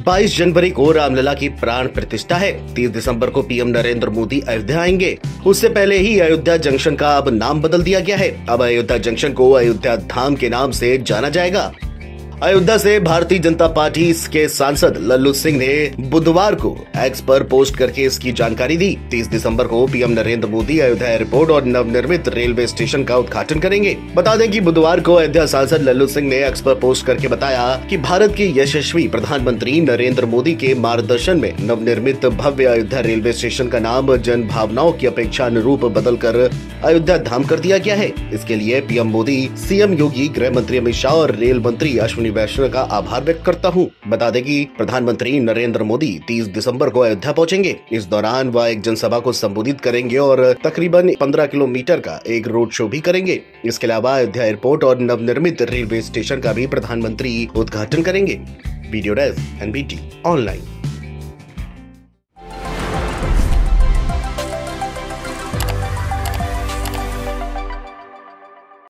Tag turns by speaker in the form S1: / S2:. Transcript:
S1: 22 जनवरी को रामलला की प्राण प्रतिष्ठा है। 30 दिसंबर को पीएम नरेंद्र मोदी अयोध्या आएंगे। उससे पहले ही अयोध्या जंक्शन का अब नाम बदल दिया गया है। अब अयोध्या जंक्शन को अयोध्या धाम के नाम से जाना जाएगा। अयोध्या से भारतीय जनता पार्टी के सांसद लल्लू सिंह ने बुधवार को एक्स पर पोस्ट करके इसकी जानकारी दी। 30 दिसंबर को पीएम नरेंद्र मोदी अयोध्या एयरपोर्ट और नवनिर्मित रेलवे स्टेशन का उद्घाटन करेंगे। बता दें कि बुधवार को अयोध्या सांसद लल्लू सिंह ने एक्स पर पोस्ट करके बताया कि भारत के यशस्वी प्रधानमंत्री नरेंद्र मोदी के मार्गदर्शन में नवनिर्मित भव्य अयोध्या रेलवे स्टेशन का नाम जन भावनाओं की अपेक्षा अनुरूप बदलकर अयोध्या धाम कर दिया गया है। इसके लिए पीएम मोदी, सीएम योगी, गृह मंत्री अमित शाह और रेल मंत्री अश्विनी वैष्णव का आभार व्यक्त करता हूं। बता दें कि प्रधानमंत्री नरेंद्र मोदी 30 दिसंबर को अयोध्या पहुंचेंगे। इस दौरान वह एक जनसभा को संबोधित करेंगे और तकरीबन 15 किलोमीटर का एक रोड शो भी करेंगे। इसके अलावा अयोध्या एयरपोर्ट और नवनिर्मित रेलवे स्टेशन का भी प्रधानमंत्री उद्घाटन करेंगे। Video desk NBT online.